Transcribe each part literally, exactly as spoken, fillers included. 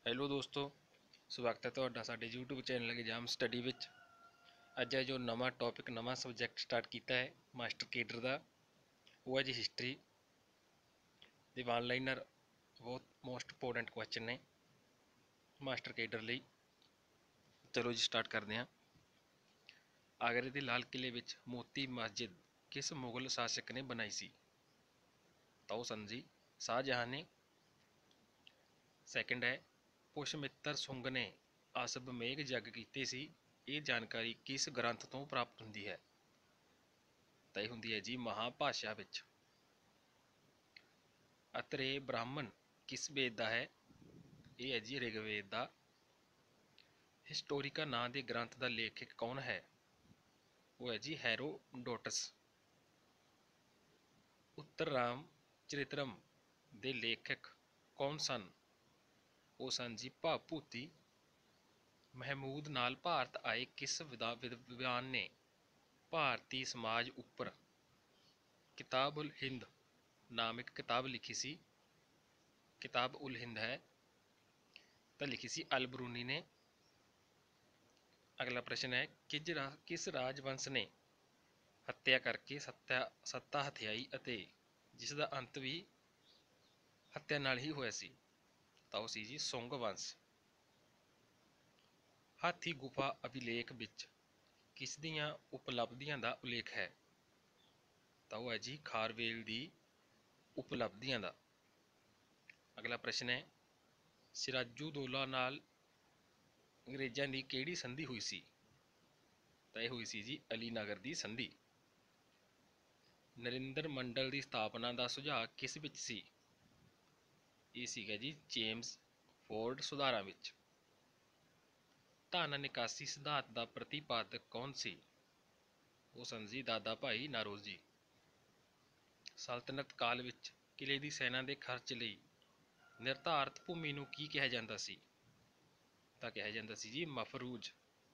Hello ਦੋਸਤੋ, ਸਵਾਗਤ ਹੈ ਤੁਹਾਡਾ ਸਾਡੇ YouTube ਚੈਨਲ ਐਗਜ਼ਾਮ ਸਟੱਡੀ ਵਿੱਚ। ਅੱਜ ਹੈ ਜੋ ਨਵਾਂ ਟੌਪਿਕ ਨਵਾਂ ਸਬਜੈਕਟ ਸਟਾਰਟ ਕੀਤਾ ਹੈ ਮਾਸਟਰ ਕੇਡਰ ਦਾ, ਉਹ ਹੈ ਜੀ ਹਿਸਟਰੀ ਦੇ ਵਨ ਲਾਈਨਰ। ਬਹੁਤ ਮੋਸਟ ਇੰਪੋਰਟੈਂਟ ਕੁਐਸਚਨ ਨੇ ਮਾਸਟਰ ਕੇਡਰ ਲਈ। ਚਲੋ ਜੀ ਸਟਾਰਟ ਕਰਦੇ ਹਾਂ। ਆਗਰੇ ਦੇ ਲਾਲ ਕਿਲੇ ਵਿੱਚ ਮੋਤੀ ਮਸਜਿਦ ਕਿਸ ਮੁਗਲ ਸ਼ਾਸਕ ਨੇ ਬਣਾਈ ਸੀ? ਤਾਂ ਉਹ ਸਨ ਜੀ ਸ਼ਾਹਜਹਾਂ ਨੇ। ਸੈਕਿੰਡ ਹੈ ਪੁਸ਼ਮਿੱਤਰ ਸੁੰਗ ਨੇ ਅਸਬ ਮੇਘ ਯੱਗ ਕੀਤੇ ਸੀ, ਇਹ ਜਾਣਕਾਰੀ ਕਿਸ ਗ੍ਰੰਥ ਤੋਂ ਪ੍ਰਾਪਤ ਹੁੰਦੀ ਹੈ? ਤਾਂ ਇਹ ਹੁੰਦੀ ਹੈ ਜੀ ਮਹਾਭਾਸ਼ਾ ਵਿੱਚ। ਅਤਰੇ ਬ੍ਰਾਹਮਣ ਕਿਸ ਵੇਦ ਦਾ ਹੈ? ਇਹ ਹੈ ਜੀ ਰਿਗਵੇਦ ਦਾ। ਹਿਸਟੋਰਿਕਾ ਨਾਂ ਦੇ ਗ੍ਰੰਥ ਦਾ ਲੇਖਕ ਕੌਣ ਹੈ? ਉਹ ਹੈ ਜੀ ਹੈਰੋਡੋਟਸ। ਉੱਤਰ ਰਾਮ ਚਰਿਤਰਮ ਦੇ ਲੇਖਕ ਕੌਣ ਸਨ? ਉਹ ਸਨ ਜੀ ਭਾਭੂਤੀ। ਮਹਿਮੂਦ ਨਾਲ ਭਾਰਤ ਆਏ ਕਿਸ ਵਿਦਵਾਨ ਨੇ ਭਾਰਤੀ ਸਮਾਜ ਉੱਪਰ ਕਿਤਾਬ ਉਲ ਹਿੰਦ ਨਾਮ ਇੱਕ ਕਿਤਾਬ ਲਿਖੀ ਸੀ? ਕਿਤਾਬ ਉਲ ਹਿੰਦ ਹੈ ਤਾਂ ਲਿਖੀ ਸੀ ਅਲ-ਬਰੂਨੀ ਨੇ। ਅਗਲਾ ਪ੍ਰਸ਼ਨ ਹੈ ਕਿਜ ਕਿਸ ਰਾਜਵੰਸ਼ ਨੇ ਹੱਤਿਆ ਕਰਕੇ ਸੱਤਾ ਸੱਤਾ ਹਥਿਆਈ ਅਤੇ ਜਿਸ ਦਾ ਅੰਤ ਵੀ ਹੱਤਿਆ ਨਾਲ ਹੀ ਹੋਇਆ ਸੀ? ਤਾਂ ਉਹ ਸੀ ਜੀ ਸੁੰਗ ਵੰਸ਼। ਹਾਥੀ ਗੁਫਾ ਅਭਿਲੇਖ ਵਿੱਚ ਕਿਸ ਦੀਆਂ ਉਪਲਬਧੀਆਂ ਦਾ ਉਲੇਖ ਹੈ? ਤਾਂ ਉਹ ਹੈ ਜੀ ਖਾਰਵੇਲ ਦੀ ਉਪਲਬਧੀਆਂ ਦਾ। ਅਗਲਾ ਪ੍ਰਸ਼ਨ ਹੈ ਸਿਰਾਜੂਦੌਲਾ ਨਾਲ ਅੰਗਰੇਜ਼ਾਂ ਦੀ ਕਿਹੜੀ ਸੰਧੀ ਹੋਈ ਸੀ? ਤਾਂ ਇਹ ਹੋਈ ਸੀ ਜੀ ਅਲੀਨਗਰ ਦੀ ਸੰਧੀ। ਨਰਿੰਦਰ ਮੰਡਲ ਦੀ ਸਥਾਪਨਾ ਦਾ ਸੁਝਾਅ ਕਿਸ ਵਿੱਚ ਸੀ? ਇਹ ਸੀਗਾ ਜੀ ਜੇਮਸ ਫੋਰਡ ਸੁਧਾਰਾਂ ਵਿੱਚ। ਧਨ ਨਿਕਾਸੀ ਸਿਧਾਂਤ ਦਾ ਪ੍ਰਤੀਪਾਦਕ ਕੌਣ ਸੀ? ਉਹ ਸਨ ਜੀ ਦਾਦਾ ਭਾਈ ਨਾਰੋਜੀ। ਸਲਤਨਤ ਕਾਲ ਵਿੱਚ ਕਿਲੇ ਦੀ ਸੈਨਾ ਦੇ ਖਰਚ ਲਈ ਨਿਰਧਾਰਤ ਭੂਮੀ ਨੂੰ ਕੀ ਕਿਹਾ ਜਾਂਦਾ ਸੀ? ਤਾਂ ਕਿਹਾ ਜਾਂਦਾ ਸੀ ਜੀ ਮਫਰੂਜ।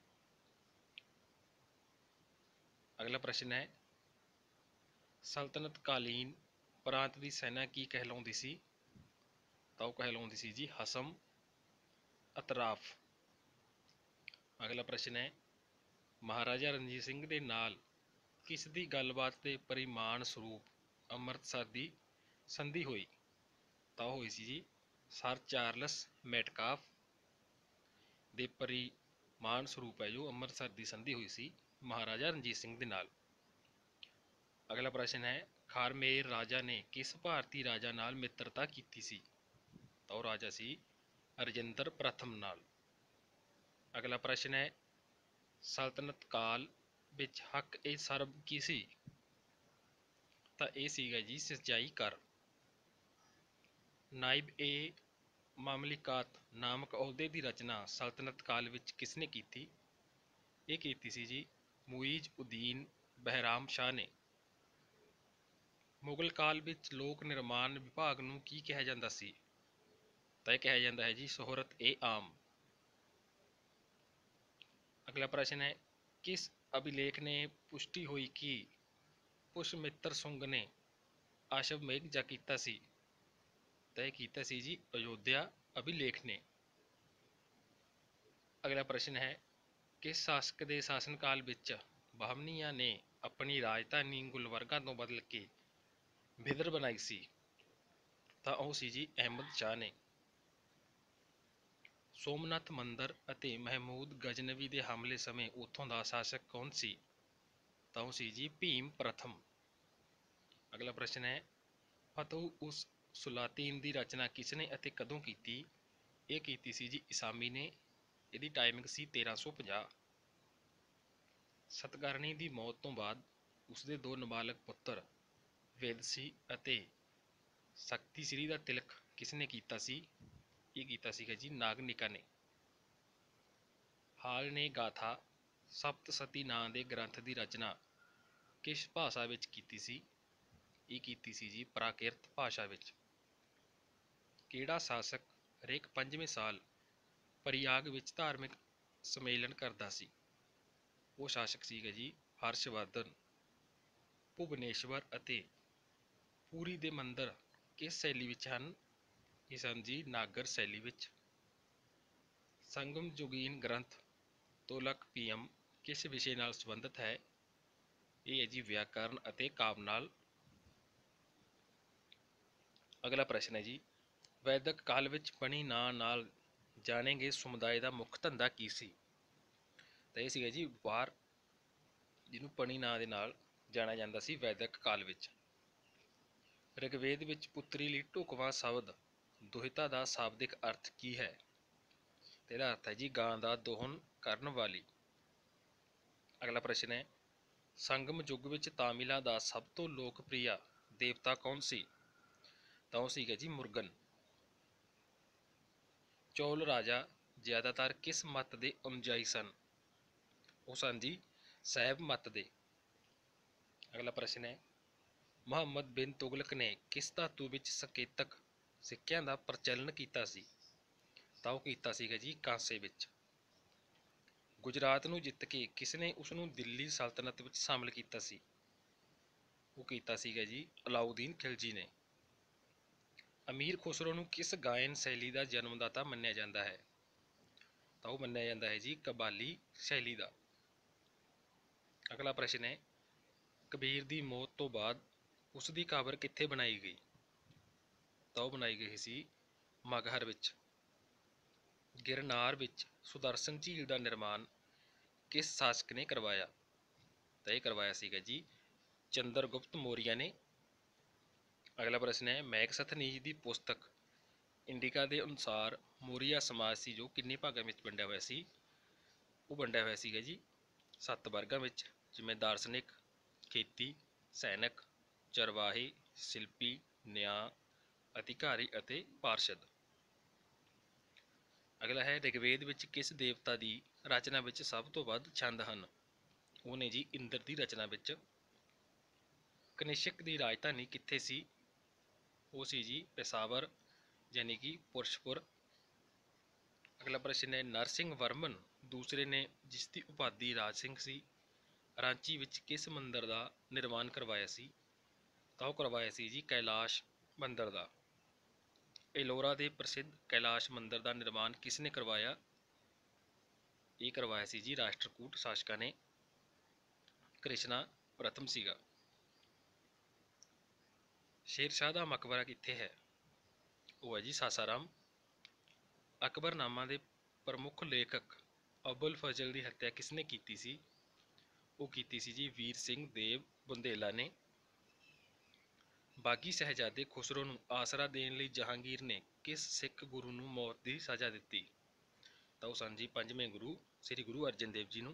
ਅਗਲਾ ਪ੍ਰਸ਼ਨ ਹੈ ਸਲਤਨਤ ਕਾਲੀਨ ਪ੍ਰਾਂਤ ਦੀ ਸੈਨਾ ਕੀ ਕਹਿਲਾਉਂਦੀ ਸੀ? ਤਾਂ ਉਹ ਕਹਿਲਾਉਂਦੀ ਸੀ ਜੀ ਹਸਮ ਅਤਰਾਫ। ਅਗਲਾ ਪ੍ਰਸ਼ਨ ਹੈ ਮਹਾਰਾਜਾ ਰਣਜੀਤ ਸਿੰਘ ਦੇ ਨਾਲ ਕਿਸ ਦੀ ਗੱਲਬਾਤ ਦੇ ਪਰਿਮਾਣ ਸਰੂਪ ਅੰਮ੍ਰਿਤਸਰ ਦੀ ਸੰਧੀ ਹੋਈ? ਤਾਂ ਉਹ ਹੋਈ ਸੀ ਜੀ ਸਰ ਚਾਰਲਸ ਮੈਟਕਾਫ ਦੇ ਪਰਿਮਾਣ ਸਰੂਪ ਹੈ ਜੋ ਅੰਮ੍ਰਿਤਸਰ ਦੀ ਸੰਧੀ ਹੋਈ ਸੀ ਮਹਾਰਾਜਾ ਰਣਜੀਤ ਸਿੰਘ ਦੇ ਨਾਲ। ਅਗਲਾ ਪ੍ਰਸ਼ਨ ਹੈ ਖਾਰਮੇਰ ਰਾਜਾ ਨੇ ਕਿਸ ਭਾਰਤੀ ਰਾਜਾ ਨਾਲ ਮਿੱਤਰਤਾ ਕੀਤੀ ਸੀ? ਤਾਂ ਉਹ ਰਾਜਾ ਸੀ ਰਜਿੰਦਰ ਪ੍ਰਥਮ ਨਾਲ। ਅਗਲਾ ਪ੍ਰਸ਼ਨ ਹੈ ਸਲਤਨਤ ਕਾਲ ਵਿੱਚ ਹੱਕ ਏ ਸਰਬ ਕੀ ਸੀ? ਤਾਂ ਇਹ ਸੀਗਾ ਜੀ ਸਿੰਚਾਈ ਕਰ। ਨਾਇਬ ਏ ਮਾਮਲਿਕਾਤ ਨਾਮਕ ਅਹੁਦੇ ਦੀ ਰਚਨਾ ਸਲਤਨਤ ਕਾਲ ਵਿੱਚ ਕਿਸਨੇ ਕੀਤੀ? ਇਹ ਕੀਤੀ ਸੀ ਜੀ ਮੁਈਜ਼ ਉਦੀਨ ਬਹਿਰਾਮ ਸ਼ਾਹ ਨੇ। ਮੁਗਲ ਕਾਲ ਵਿੱਚ ਲੋਕ ਨਿਰਮਾਣ ਵਿਭਾਗ ਨੂੰ ਕੀ ਕਿਹਾ ਜਾਂਦਾ ਸੀ? ਤਾਂ ਇਹ ਕਿਹਾ ਜਾਂਦਾ ਹੈ ਜੀ ਸ਼ੋਹਰਤ ਏ ਆਮ। ਅਗਲਾ ਪ੍ਰਸ਼ਨ ਹੈ ਕਿਸ ਅਭਿਲੇਖ ਨੇ ਪੁਸ਼ਟੀ ਹੋਈ ਕਿ ਪੁਸ਼ਮਿੱਤਰ ਸੁੰਗ ਨੇ ਅਸ਼ਵ ਮੇਘ ਯੱਗ ਕੀਤਾ ਸੀ? ਤਾਂ ਇਹ ਕੀਤਾ ਸੀ ਜੀ ਅਯੋਧਿਆ ਅਭਿਲੇਖ ਨੇ। ਅਗਲਾ ਪ੍ਰਸ਼ਨ ਹੈ ਕਿਸ ਸ਼ਾਸਕ ਦੇ ਸ਼ਾਸਨ ਕਾਲ ਵਿੱਚ ਬਹਮਨੀਆਂ ਨੇ ਆਪਣੀ ਰਾਜਧਾਨੀ ਗੁਲਬਰਗਾ ਤੋਂ ਬਦਲ ਕੇ ਬਿਦਰ ਬਣਾਈ ਸੀ? ਤਾਂ ਉਹ ਸੀ ਜੀ ਅਹਿਮਦ ਸ਼ਾਹ ਨੇ। ਸੋਮਨਾਥ ਮੰਦਰ ਅਤੇ ਮਹਿਮੂਦ ਗਜਨਵੀ ਦੇ ਹਮਲੇ ਸਮੇਂ ਉੱਥੋਂ ਦਾ ਸ਼ਾਸਕ ਕੌਣ ਸੀ? ਤਾਂ ਉਹ ਸੀ ਜੀ ਭੀਮ ਪ੍ਰਥਮ। ਅਗਲਾ ਪ੍ਰਸ਼ਨ ਹੈ ਫਤਹ ਉਸ ਸੁਲਾਤੀਨ ਦੀ ਰਚਨਾ ਕਿਸਨੇ ਅਤੇ ਕਦੋਂ ਕੀਤੀ? ਇਹ ਕੀਤੀ ਸੀ ਜੀ ਇਸਾਮੀ ਨੇ। ਇਹਦੀ ਟਾਈਮਿੰਗ ਸੀ ਤੇਰਾਂ ਸੌ ਪੰਜਾਹ। ਸਤਕਰਨੀ ਦੀ ਮੌਤ ਤੋਂ ਬਾਅਦ ਉਸਦੇ ਦੋ ਨਾਬਾਲਗ ਪੁੱਤਰ ਵੇਦਸੀ ਅਤੇ ਸ਼ਕਤੀਸ਼੍ਰੀ ਦਾ ਤਿਲਕ ਕਿਸਨੇ ਕੀਤਾ ਸੀ? ਇਹ ਕੀਤਾ ਸੀਗਾ ਜੀ ਨਾਗਨਿਕਾ ਨੇ। ਹਾਲ ਨੇ ਗਾਥਾ ਸਪਤਸਤੀ ਨਾਂ ਦੇ ਗ੍ਰੰਥ ਦੀ ਰਚਨਾ ਕਿਸ ਭਾਸ਼ਾ ਵਿੱਚ ਕੀਤੀ ਸੀ? ਇਹ ਕੀਤੀ ਸੀ ਜੀ ਪ੍ਰਾਕ੍ਰਿਤ ਭਾਸ਼ਾ ਵਿੱਚ। ਕਿਹੜਾ ਸ਼ਾਸਕ ਹਰੇਕ ਪੰਜਵੇਂ ਸਾਲ ਪ੍ਰਯਾਗ ਵਿੱਚ ਧਾਰਮਿਕ ਸੰਮੇਲਨ ਕਰਦਾ ਸੀ? ਉਹ ਸ਼ਾਸਕ ਸੀਗਾ ਜੀ ਹਰਸ਼ਵਰਧਨ। ਭੁਵਨੇਸ਼ਵਰ ਅਤੇ ਪੂਰੀ ਦੇ ਮੰਦਰ ਕਿਸ ਸ਼ੈਲੀ ਵਿੱਚ ਹਨ? ਇਹ ਸਨ ਜੀ ਨਾਗਰ ਸ਼ੈਲੀ ਵਿੱਚ। ਸੰਗਮ ਜੋਗੀਨ ਗ੍ਰੰਥ ਤੋਲਕ ਪੀਐਮ ਕਿਸ ਵਿਸ਼ੇ ਨਾਲ ਸੰਬੰਧਿਤ ਹੈ? ਇਹ ਹੈ ਜੀ ਵਿਆਕਰਨ ਅਤੇ ਕਾਵਿ ਨਾਲ। ਅਗਲਾ ਪ੍ਰਸ਼ਨ ਹੈ ਜੀ, ਵੈਦਿਕ ਕਾਲ ਵਿੱਚ ਪਣੀ ਨਾਂ ਨਾਲ ਜਾਣੇ ਗਏ ਸਮੁਦਾਇ ਦਾ ਮੁੱਖ ਧੰਦਾ ਕੀ ਸੀ? ਤਾਂ ਇਹ ਸੀਗਾ ਜੀ ਵਪਾਰ, ਜਿਹਨੂੰ ਪਣੀ ਨਾਂ ਦੇ ਨਾਲ ਜਾਣਿਆ ਜਾਂਦਾ ਸੀ ਵੈਦਿਕ ਕਾਲ ਵਿੱਚ। ਰਿਗਵੇਦ ਵਿੱਚ ਪੁੱਤਰੀ ਲਈ ਢੁਕਵਾਂ ਸ਼ਬਦ ਦੁਹਿਤਾ ਦਾ ਸ਼ਾਬਦਿਕ ਅਰਥ ਕੀ ਹੈ? ਤੇ ਇਹਦਾ ਅਰਥ ਹੈ ਜੀ ਗਾਂ ਦਾ ਦੋਹਨ ਕਰਨ ਵਾਲੀ। ਅਗਲਾ ਪ੍ਰਸ਼ਨ ਹੈ, ਸੰਗਮ ਯੁੱਗ ਵਿੱਚ ਤਾਮਿਲਾਂ ਦਾ ਸਭ ਤੋਂ ਲੋਕਪ੍ਰਿਯ ਦੇਵਤਾ ਕੌਣ ਸੀ? ਤਾਂ ਉਹ ਸੀਗਾ ਜੀ ਮੁਰਗਨ। ਚੋਲ ਰਾਜਾ ਜ਼ਿਆਦਾਤਰ ਕਿਸ ਮਤ ਦੇ ਅਨੁਯਾਈ ਸਨ? ਉਹ ਸਨ ਜੀ ਸ਼ੈਵ ਮਤ ਦੇ। ਅਗਲਾ ਪ੍ਰਸ਼ਨ ਹੈ, ਮੁਹੰਮਦ ਬਿਨ ਤੁਗਲਕ ਨੇ ਕਿਸ ਧਾਤੂ ਵਿੱਚ ਸੰਕੇਤਕ ਸਿੱਕਿਆਂ ਦਾ ਪ੍ਰਚਲਨ ਕੀਤਾ ਸੀ? ਤਾਂ ਉਹ ਕੀਤਾ ਸੀਗਾ ਜੀ ਕਾਂਸੇ ਵਿੱਚ। ਗੁਜਰਾਤ ਨੂੰ ਜਿੱਤ ਕੇ ਕਿਸਨੇ ਉਸਨੂੰ ਦਿੱਲੀ ਸਲਤਨਤ ਵਿੱਚ ਸ਼ਾਮਲ ਕੀਤਾ ਸੀ? ਉਹ ਕੀਤਾ ਸੀਗਾ ਜੀ ਅਲਾਉਦੀਨ ਖਿਲਜੀ ਨੇ। ਅਮੀਰ ਖੁਸਰੋ ਨੂੰ ਕਿਸ ਗਾਇਨ ਸ਼ੈਲੀ ਦਾ ਜਨਮਦਾਤਾ ਮੰਨਿਆ ਜਾਂਦਾ ਹੈ? ਤਾਂ ਉਹ ਮੰਨਿਆ ਜਾਂਦਾ ਹੈ ਜੀ ਕਬਾਲੀ ਸ਼ੈਲੀ ਦਾ। ਅਗਲਾ ਪ੍ਰਸ਼ਨ ਹੈ, ਕਬੀਰ ਦੀ ਮੌਤ ਤੋਂ ਬਾਅਦ ਉਸ ਦੀ ਕਬਰ ਕਿੱਥੇ ਬਣਾਈ ਗਈ? ਤਾਂ ਉਹ ਬਣਾਈ ਗਈ ਸੀ ਮਗਹਰ ਵਿੱਚ। ਗਿਰਨਾਰ ਵਿੱਚ ਸੁਦਰਸ਼ਨ ਝੀਲ ਦਾ ਨਿਰਮਾਣ ਕਿਸ ਸ਼ਾਸਕ ਨੇ ਕਰਵਾਇਆ? ਤਾਂ ਇਹ ਕਰਵਾਇਆ ਸੀਗਾ ਜੀ ਚੰਦਰਗੁਪਤ ਮੌਰੀਆ ਨੇ। ਅਗਲਾ ਪ੍ਰਸ਼ਨ ਹੈ, ਮੈਗਸਥਨੀਜ਼ ਦੀ ਪੁਸਤਕ ਇੰਡਿਕਾ ਦੇ ਅਨੁਸਾਰ ਮੌਰੀਆ ਸਮਾਜ ਸੀ ਜੋ ਕਿੰਨੇ ਭਾਗਾਂ ਵਿੱਚ ਵੰਡਿਆ ਹੋਇਆ ਸੀ? ਉਹ ਵੰਡਿਆ ਹੋਇਆ ਸੀਗਾ ਜੀ ਸੱਤ ਵਰਗਾਂ ਵਿੱਚ, ਜਿਵੇਂ ਦਾਰਸ਼ਨਿਕ, ਖੇਤੀ, ਸੈਨਿਕ, ਚਰਵਾਹੇ, ਸ਼ਿਲਪੀ, ਨਿਆਂ, ਅਧਿਕਾਰੀ ਅਤੇ ਪਾਰਸ਼ਦ। ਅਗਲਾ ਹੈ, ਰਿਗਵੇਦ ਵਿੱਚ ਕਿਸ ਦੇਵਤਾ ਦੀ ਰਚਨਾ ਵਿੱਚ ਸਭ ਤੋਂ ਵੱਧ ਛੰਦ ਹਨ? ਉਹ ਨੇ ਜੀ ਇੰਦਰ ਦੀ ਰਚਨਾ ਵਿੱਚ। ਕਨਿਸ਼ਕ ਦੀ ਰਾਜਧਾਨੀ ਕਿੱਥੇ ਸੀ? ਉਹ ਸੀ ਜੀ ਪੇਸ਼ਾਵਰ ਯਾਨੀ ਕਿ ਪੁਰਸ਼ਪੁਰ। ਅਗਲਾ ਪ੍ਰਸ਼ਨ ਹੈ, ਨਰਸਿੰਘ ਵਰਮਨ ਦੂਸਰੇ ਨੇ ਜਿਸ ਦੀ ਉਪਾਧੀ ਰਾਜ ਸਿੰਘ ਸੀ, ਰਾਂਚੀ ਵਿੱਚ ਕਿਸ ਮੰਦਰ ਦਾ ਨਿਰਮਾਣ ਕਰਵਾਇਆ ਸੀ? ਤਾਂ ਉਹ ਕਰਵਾਇਆ ਸੀ ਜੀ ਕੈਲਾਸ਼ ਮੰਦਰ ਦਾ। ਏਲੋਰਾ ਦੇ ਪ੍ਰਸਿੱਧ ਕੈਲਾਸ਼ ਮੰਦਰ ਦਾ ਨਿਰਮਾਣ ਕਿਸ ਨੇ ਕਰਵਾਇਆ? ਇਹ ਕਰਵਾਇਆ ਸੀ ਜੀ ਰਾਸ਼ਟਰਕੂਟ ਸ਼ਾਸਕਾਂ ਨੇ। ਕ੍ਰਿਸ਼ਨਾ ਪ੍ਰਥਮ ਸੀਗਾ। ਸ਼ੇਰਸ਼ਾਹ ਦਾ ਮਕਬਰਾ ਕਿੱਥੇ ਹੈ? ਉਹ ਹੈ ਜੀ ਸਾਸਾਰਾਮ। ਅਕਬਰਨਾਮਾ ਦੇ ਪ੍ਰਮੁੱਖ ਲੇਖਕ ਅਬੁਲ ਫਜ਼ਲ ਦੀ ਹੱਤਿਆ ਕਿਸਨੇ ਕੀਤੀ ਸੀ? ਉਹ ਕੀਤੀ ਸੀ ਜੀ ਵੀਰ ਸਿੰਘ ਦੇਵ ਬੁੰਦੇਲਾ ਨੇ। ਬਾਗੀ ਸ਼ਹਿਜ਼ਾਦੇ ਖੁਸਰੋ ਨੂੰ ਆਸਰਾ ਦੇਣ ਲਈ ਜਹਾਂਗੀਰ ਨੇ ਕਿਸ ਸਿੱਖ ਗੁਰੂ ਨੂੰ ਮੌਤ ਦੀ ਸਜ਼ਾ ਦਿੱਤੀ? ਤਾਂ ਉਹ ਸਨ ਜੀ ਪੰਜਵੇਂ ਗੁਰੂ ਸ੍ਰੀ ਗੁਰੂ ਅਰਜਨ ਦੇਵ ਜੀ ਨੂੰ।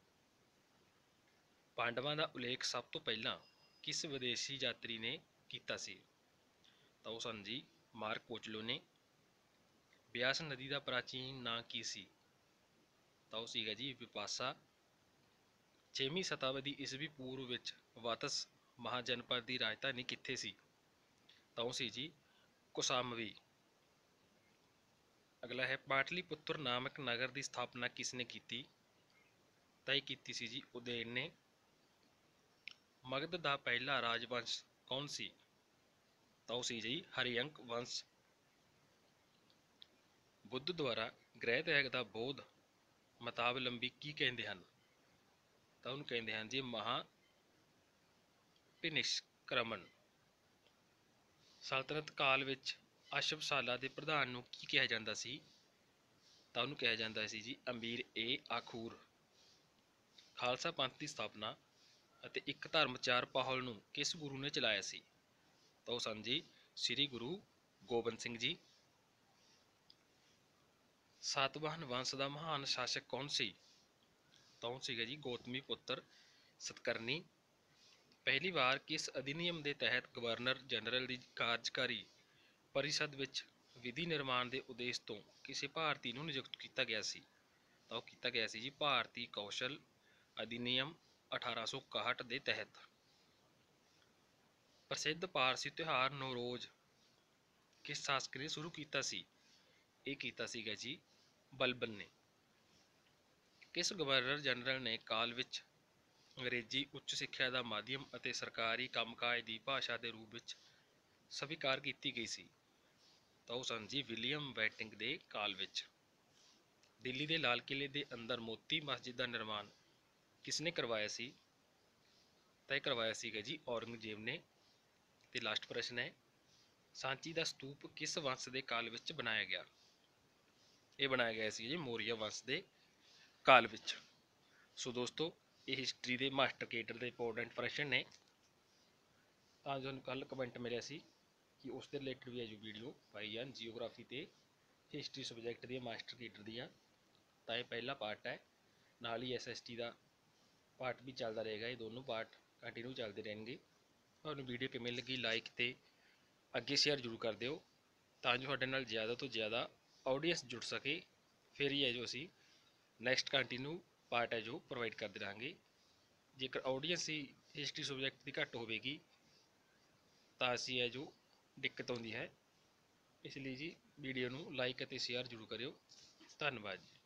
ਪਾਂਡਵਾਂ ਦਾ ਉਲੇਖ ਸਭ ਤੋਂ ਪਹਿਲਾਂ ਕਿਸ ਵਿਦੇਸ਼ੀ ਯਾਤਰੀ ਨੇ ਕੀਤਾ ਸੀ? ਤਾਂ ਉਹ ਸਨ ਜੀ ਮਾਰਕੋਚਲੋ ਨੇ। ਬਿਆਸ ਨਦੀ ਦਾ ਪ੍ਰਾਚੀਨ ਨਾਂ ਕੀ ਸੀ? ਤਾਂ ਉਹ ਸੀਗਾ ਜੀ ਵਿਪਾਸਾ। ਛੇਵੀਂ ਸ਼ਤਾਬਦੀ ਈਸਵੀ ਪੂਰਵ ਵਿੱਚ ਵਾਤਸ ਮਹਾਜਨਪਦ ਦੀ ਰਾਜਧਾਨੀ ਕਿੱਥੇ ਸੀ? ਤਾਂ ਉਹ ਸੀ ਜੀ ਕੋਸਾਮਵੀ। ਅਗਲਾ ਹੈ, ਪਾਟਲੀਪੁੱਤਰ ਨਾਮਕ ਨਗਰ ਦੀ ਸਥਾਪਨਾ ਕਿਸ ਨੇ ਕੀਤੀ? ਤਾਂ ਇਹ ਕੀਤੀ ਸੀ ਜੀ ਉਦੈਨ ਨੇ। ਮਗਧ ਦਾ ਪਹਿਲਾ ਰਾਜਵੰਸ਼ ਕੌਣ ਸੀ? ਤਾਂ ਉਹ ਸੀ ਜੀ ਹਰਿਅੰਕ ਵੰਸ਼। ਬੁੱਧ ਦੁਆਰਾ ਗ੍ਰਹਿ ਤਿਆਗ ਦਾ ਬੋਧ ਮਤਾਵਲੰਬੀ ਕੀ ਕਹਿੰਦੇ ਹਨ? ਤਾਂ ਉਹਨੂੰ ਕਹਿੰਦੇ ਹਨ ਜੀ ਮਹਾ ਭਿਨਿਸ਼ਕ੍ਰਮਣ। ਸਲਤਨਤ ਕਾਲ ਵਿੱਚ ਅਸ਼ਵਸ਼ਾਲਾ ਦੇ ਪ੍ਰਧਾਨ ਨੂੰ ਕੀ ਕਿਹਾ ਜਾਂਦਾ ਸੀ? ਤਾਂ ਉਹਨੂੰ ਕਿਹਾ ਜਾਂਦਾ ਸੀ ਜੀ ਅਮੀਰ ਏ ਆਖੂਰ। ਖਾਲਸਾ ਪੰਥ ਦੀ ਸਥਾਪਨਾ ਅਤੇ ਇੱਕ ਧਰਮਚਾਰ ਪਹਿਲ ਨੂੰ ਕਿਸ ਗੁਰੂ ਨੇ ਚਲਾਇਆ ਸੀ? ਤਾਂ ਉਹ ਸਨ ਜੀ ਸ੍ਰੀ ਗੁਰੂ ਗੋਬਿੰਦ ਸਿੰਘ ਜੀ। ਸਾਤਵਾਹਨ ਵੰਸ਼ ਦਾ ਮਹਾਨ ਸ਼ਾਸਕ ਕੌਣ ਸੀ? ਤਾਂ ਉਹ ਸੀਗਾ ਜੀ ਗੌਤਮੀ ਪੁੱਤਰ ਸਤਕਰਨੀ। ਪਹਿਲੀ ਵਾਰ ਕਿਸ ਅਧਿਨਿਯਮ ਦੇ ਤਹਿਤ ਗਵਰਨਰ ਜਨਰਲ ਦੀ ਕਾਰਜਕਾਰੀ ਪਰਿਸ਼ਦ ਵਿੱਚ ਵਿਧੀ ਨਿਰਮਾਣ ਦੇ ਉਦੇਸ਼ ਤੋਂ ਕਿਸੇ ਭਾਰਤੀ ਨੂੰ ਨਿਯੁਕਤ ਕੀਤਾ ਗਿਆ ਸੀ? ਤਾਂ ਉਹ ਕੀਤਾ ਗਿਆ ਸੀ ਜੀ ਭਾਰਤੀ ਕੌਸ਼ਲ ਅਧਿਨਿਯਮ ਅਠਾਰਾਂ ਸੌ ਇਕਾਹਠ ਦੇ ਤਹਿਤ। ਪ੍ਰਸਿੱਧ ਪਾਰਸੀ ਤਿਉਹਾਰ ਨੌਰੋਜ਼ ਕਿਸ ਸ਼ਾਸਕ ਨੇ ਸ਼ੁਰੂ ਕੀਤਾ ਸੀ? ਇਹ ਕੀਤਾ ਸੀਗਾ ਜੀ ਬਲਬਨ ਨੇ। ਕਿਸ ਗਵਰਨਰ ਜਨਰਲ ਨੇ ਕਾਲ ਵਿੱਚ ਅੰਗਰੇਜ਼ੀ ਉੱਚ ਸਿੱਖਿਆ ਦਾ ਮਾਧਿਅਮ ਅਤੇ ਸਰਕਾਰੀ ਕੰਮਕਾਜ ਦੀ ਭਾਸ਼ਾ ਦੇ ਰੂਪ ਵਿੱਚ ਸਵੀਕਾਰ ਕੀਤੀ ਗਈ ਸੀ? ਤਾਂ ਉਹ ਸਨ ਜੀ ਵਿਲੀਅਮ ਬੈਂਟਿੰਕ ਦੇ ਕਾਲ ਵਿੱਚ। ਦਿੱਲੀ ਦੇ ਲਾਲ ਕਿਲੇ ਦੇ ਅੰਦਰ ਮੋਤੀ ਮਸਜਿਦ ਦਾ ਨਿਰਮਾਣ ਕਿਸਨੇ ਕਰਵਾਇਆ ਸੀ? ਤਾਂ ਇਹ ਕਰਵਾਇਆ ਸੀਗਾ ਜੀ ਔਰੰਗਜ਼ੇਬ ਨੇ। ਤੇ ਲਾਸਟ ਪ੍ਰਸ਼ਨ ਹੈ, ਸਾਂਚੀ ਦਾ ਸਤੂਪ ਕਿਸ ਵੰਸ਼ ਦੇ ਕਾਲ ਵਿੱਚ ਬਣਾਇਆ ਗਿਆ? ਇਹ ਬਣਾਇਆ ਗਿਆ ਸੀ ਜੀ ਮੌਰੀਆ ਵੰਸ਼ ਦੇ ਕਾਲ ਵਿੱਚ। ਸੋ ਦੋਸਤੋ, ਇਹ ਹਿਸਟਰੀ ਦੇ ਮਾਸਟਰ ਕੇਡਰ ਦੇ ਇੰਪੋਰਟੈਂਟ ਪ੍ਰਸ਼ਨ ਨੇ। ਤਾਂ ਤੁਹਾਨੂੰ ਕੱਲ ਕਮੈਂਟ ਮਿਲਿਆ ਸੀ ਕਿ ਉਸ ਦੇ ਰਿਲੇਟਡ ਵੀ ਹੈ ਜੋ ਵੀਡੀਓ ਪਾਈ ਜਾਣ ਜੀਓਗ੍ਰਾਫੀ ਤੇ ਹਿਸਟਰੀ ਸਬਜੈਕਟ ਦੀਆਂ ਮਾਸਟਰ ਕੇਡਰ ਦੀਆਂ। ਤਾਂ ਇਹ ਪਹਿਲਾ ਪਾਰਟ ਹੈ, ਨਾਲ ਹੀ ਐਸ ਐਸ ਟੀ ਦਾ ਪਾਰਟ ਵੀ ਚੱਲਦਾ ਰਹੇਗਾ। ਇਹ ਦੋਨੋਂ ਪਾਰਟ ਕੰਟੀਨਿਊ ਚੱਲਦੇ ਰਹਿਣਗੇ। ਤੁਹਾਨੂੰ ਵੀਡੀਓ ਕਿਵੇਂ ਲੱਗੀ ਲਾਈਕ ਤੇ ਅੱਗੇ ਸ਼ੇਅਰ ਜ਼ਰੂਰ ਕਰ ਦਿਓ, ਤਾਂ ਜੋ ਸਾਡੇ ਨਾਲ ਜ਼ਿਆਦਾ ਤੋਂ ਜ਼ਿਆਦਾ ਆਡੀਅנס ਜੁੜ ਸਕੇ। ਫਿਰ ਹੀ ਹੈ ਜੋ ਅਸੀਂ ਨੈਕਸਟ ਕੰਟੀਨਿਊ ਪਾਰਟ ਹੈ ਜੋ ਪ੍ਰੋਵਾਈਡ ਕਰਦੇ ਰਹਾਂਗੇ। ਜੇਕਰ ਆਡੀਅנס ਹੀ ਹਿਸਟਰੀ ਸਬਜੈਕਟ ਦੀ ਘੱਟ ਹੋਵੇਗੀ ਤਾਂ ਅਸੀਂ ਹੈ ਜੋ ਦਿੱਕਤ ਆਉਂਦੀ ਹੈ। ਇਸ ਲਈ ਜੀ ਵੀਡੀਓ ਨੂੰ ਲਾਈਕ ਅਤੇ ਸ਼ੇਅਰ ਜ਼ਰੂਰ ਕਰਿਓ। ਧੰਨਵਾਦ ਜੀ।